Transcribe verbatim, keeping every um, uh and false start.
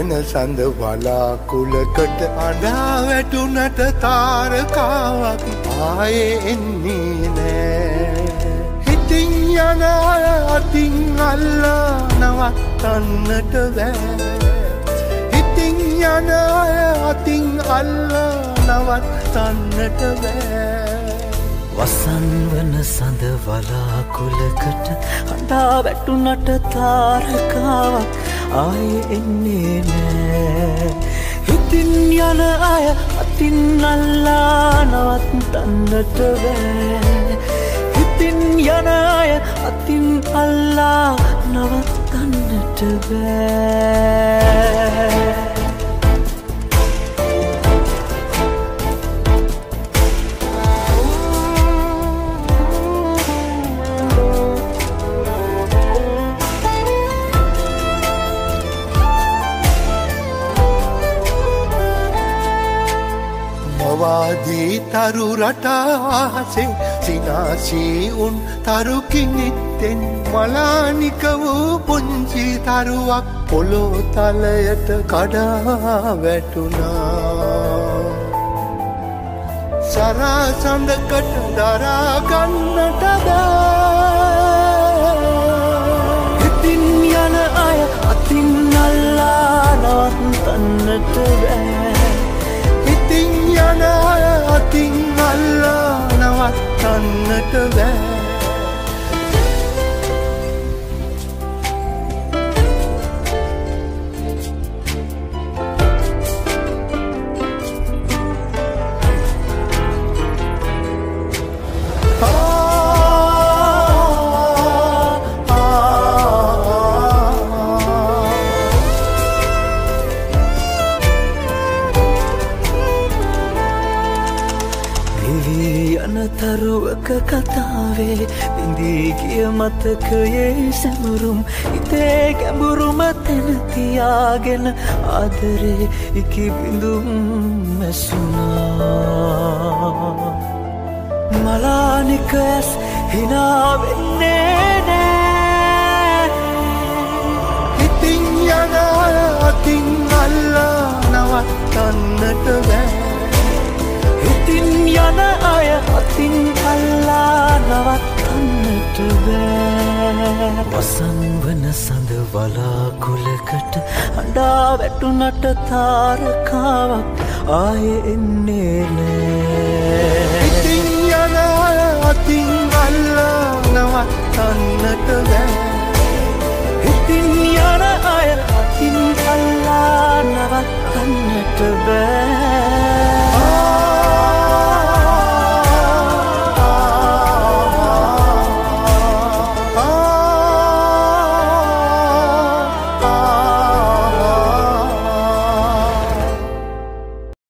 වෙන සඳ වලාකුලකට අඬා වැටුනට තාරකාවක් ආයේ එන්නේ නෑ. හිතින් යන අය අතින් අල්ලා නවත්තන්නට බෑ. හිතින් යන අය අතින් අල්ලා නවත්තන්නට බෑ. වසන් වන සඳ වලාකුලකට අඬා වැටුනට තාරකාවක් ආයේ එන්නේ නෑ. හිතින් යන අය අතින් අල්ලා නවත්තන්නට බෑ. හිතින් යන අය අතින් අල්ලා නවත්තන්නට බෑ. වාදී තරු රටාසේ සිනාසී උන් තරු කිනිත්තෙන් මලානික වූ පුංචි තරුවක් පොළොව තලයට කඩා වැටුණා. සරා සඳකට දරා ගන්නට බෑ. හිතින් යන අය අතින් අල්ලා නවත්තන්නට බෑ. හිතින් යන අය අතින් අල්ලා නවත්තන්නට බෑ. තරුවක කතාවේ බිඳී ගිය මතකයේ සැමරුම් හිතේ ගැඹුරුම තැන තියාගෙන ආදරේ ඉකි බිඳුම් මැසුණා. මලානික ඇස් හිනා වෙන්නේ නෑ. හිතින් යන අය අතින් අල්ලා නවත්තන්නට බෑ. හිතින් යන අය අතින් අල්ලා නවත්තන්නට බෑ. වසන් වන සඳ වලාකුලකට අඬා වැටුනට තාරකාවක් ආයේ එන්නේ නෑ. හිතින් යන අය අතින් අල්ලා නවත්තන්නට බෑ. හිතින් යන අය අතින් අල්ලා නවත්තන්නට බෑ.